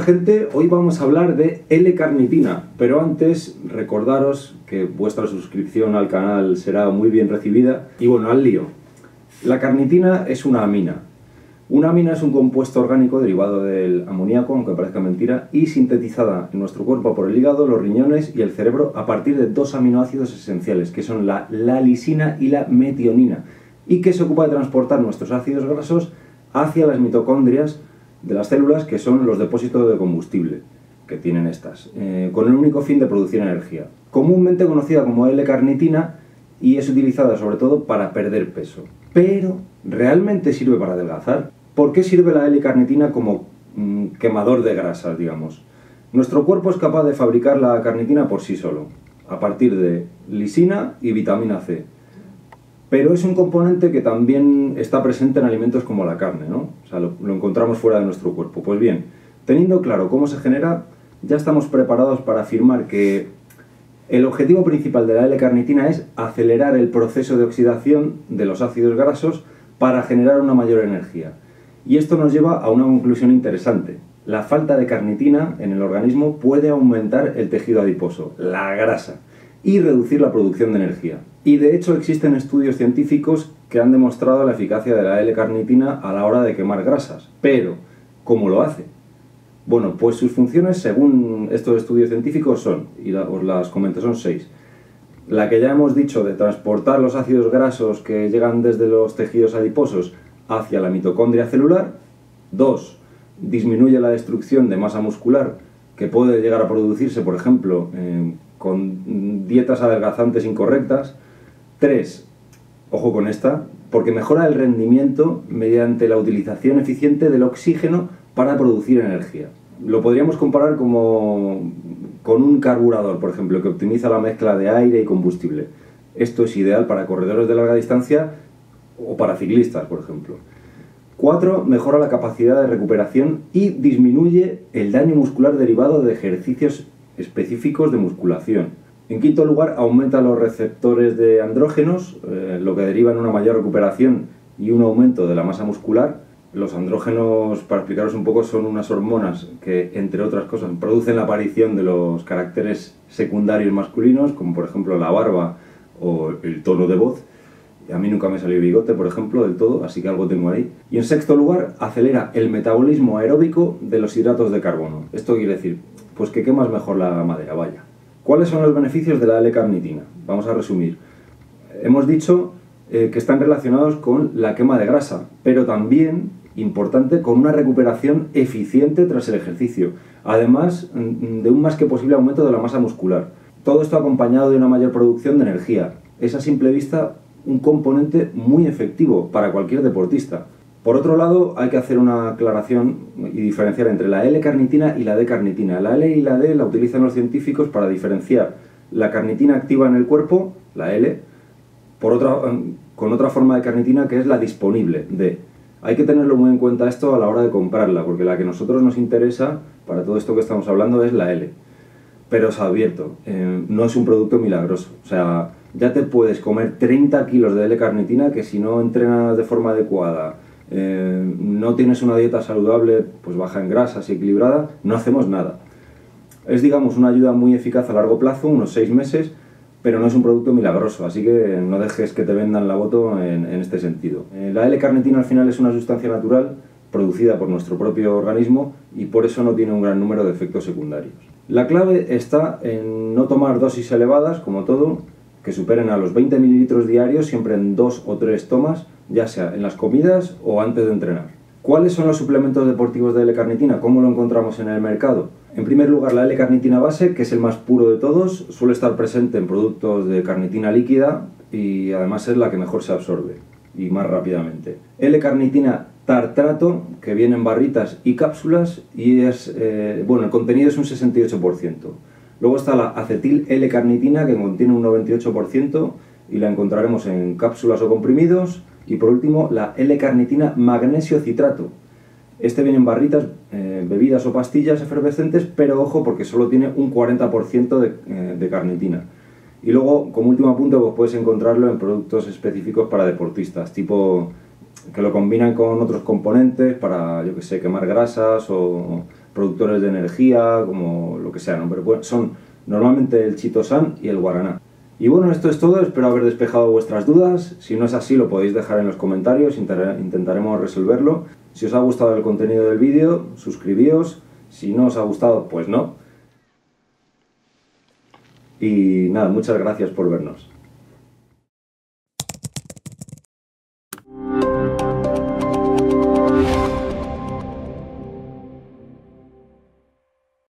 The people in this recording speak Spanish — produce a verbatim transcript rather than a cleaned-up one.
gente, hoy vamos a hablar de L-carnitina, pero antes recordaros que vuestra suscripción al canal será muy bien recibida. Y bueno, al lío. La carnitina es una amina. Una amina es un compuesto orgánico derivado del amoníaco, aunque parezca mentira, y sintetizada en nuestro cuerpo por el hígado, los riñones y el cerebro a partir de dos aminoácidos esenciales, que son la, la lisina y la metionina, y que se ocupa de transportar nuestros ácidos grasos hacia las mitocondrias de las células, que son los depósitos de combustible que tienen estas, eh, con el único fin de producir energía. Comúnmente conocida como L-carnitina, y es utilizada sobre todo para perder peso. Pero, ¿realmente sirve para adelgazar? ¿Por qué sirve la L-carnitina como mm, quemador de grasas, digamos? Nuestro cuerpo es capaz de fabricar la carnitina por sí solo, a partir de lisina y vitamina C. Pero es un componente que también está presente en alimentos como la carne, ¿no? O sea, lo, lo encontramos fuera de nuestro cuerpo. Pues bien, teniendo claro cómo se genera, ya estamos preparados para afirmar que el objetivo principal de la L-carnitina es acelerar el proceso de oxidación de los ácidos grasos para generar una mayor energía. Y esto nos lleva a una conclusión interesante. La falta de carnitina en el organismo puede aumentar el tejido adiposo, la grasa, y reducir la producción de energía. Y de hecho existen estudios científicos que han demostrado la eficacia de la L-carnitina a la hora de quemar grasas. Pero, ¿cómo lo hace? Bueno, pues sus funciones, según estos estudios científicos, son, y os las comento, son seis. La que ya hemos dicho, de transportar los ácidos grasos que llegan desde los tejidos adiposos hacia la mitocondria celular. Dos, disminuye la destrucción de masa muscular que puede llegar a producirse, por ejemplo, eh, con dietas adelgazantes incorrectas. Tres, ojo con esta, porque mejora el rendimiento mediante la utilización eficiente del oxígeno para producir energía. Lo podríamos comparar como con un carburador, por ejemplo, que optimiza la mezcla de aire y combustible. Esto es ideal para corredores de larga distancia o para ciclistas, por ejemplo. Cuatro, mejora la capacidad de recuperación y disminuye el daño muscular derivado de ejercicios específicos de musculación. En quinto lugar, aumenta los receptores de andrógenos, eh, lo que deriva en una mayor recuperación y un aumento de la masa muscular. Los andrógenos, para explicaros un poco, son unas hormonas que, entre otras cosas, producen la aparición de los caracteres secundarios masculinos, como por ejemplo la barba o el tono de voz. A mí nunca me salió bigote, por ejemplo, del todo, así que algo tengo ahí. Y en sexto lugar, acelera el metabolismo aeróbico de los hidratos de carbono. Esto quiere decir, pues que quemas mejor la madera, vaya. ¿Cuáles son los beneficios de la L-carnitina? Vamos a resumir. Hemos dicho eh, que están relacionados con la quema de grasa, pero también, importante, con una recuperación eficiente tras el ejercicio, además de un más que posible aumento de la masa muscular. Todo esto acompañado de una mayor producción de energía. Es a simple vista un componente muy efectivo para cualquier deportista. Por otro lado, hay que hacer una aclaración y diferenciar entre la L-carnitina y la D-carnitina. La L y la D la utilizan los científicos para diferenciar la carnitina activa en el cuerpo, la L, por otra, con otra forma de carnitina que es la disponible, D. Hay que tenerlo muy en cuenta esto a la hora de comprarla, porque la que a nosotros nos interesa para todo esto que estamos hablando es la L. Pero os advierto, eh, no es un producto milagroso. O sea, ya te puedes comer treinta kilos de L-carnitina que si no entrenas de forma adecuada, eh, no tienes una dieta saludable, pues baja en grasas y equilibrada, no hacemos nada. Es, digamos, una ayuda muy eficaz a largo plazo, unos seis meses, pero no es un producto milagroso, así que no dejes que te vendan la moto en, en este sentido. Eh, la L-carnitina al final es una sustancia natural producida por nuestro propio organismo y por eso no tiene un gran número de efectos secundarios. La clave está en no tomar dosis elevadas, como todo, que superen a los veinte mililitros diarios, siempre en dos o tres tomas, ya sea en las comidas o antes de entrenar. ¿Cuáles son los suplementos deportivos de L-carnitina? ¿Cómo lo encontramos en el mercado? En primer lugar, la L-carnitina base, que es el más puro de todos, suele estar presente en productos de carnitina líquida y además es la que mejor se absorbe y más rápidamente. L-carnitina tartrato, que viene en barritas y cápsulas, y es, eh, bueno, el contenido es un sesenta y ocho por ciento. Luego está la acetil L-carnitina, que contiene un noventa y ocho por ciento y la encontraremos en cápsulas o comprimidos. Y por último, la L-carnitina magnesio citrato. Este viene en barritas, eh, bebidas o pastillas efervescentes, pero ojo porque solo tiene un cuarenta por ciento de, eh, de carnitina. Y luego, como último apunte, pues puedes encontrarlo en productos específicos para deportistas, tipo que lo combinan con otros componentes para, yo que sé, quemar grasas o productores de energía, como lo que sea, ¿no? Pero bueno, son normalmente el chitosan y el guaraná. Y bueno, esto es todo, espero haber despejado vuestras dudas. Si no es así, lo podéis dejar en los comentarios, intentaremos resolverlo. Si os ha gustado el contenido del vídeo, suscribíos. Si no os ha gustado, pues no. Y nada, muchas gracias por vernos.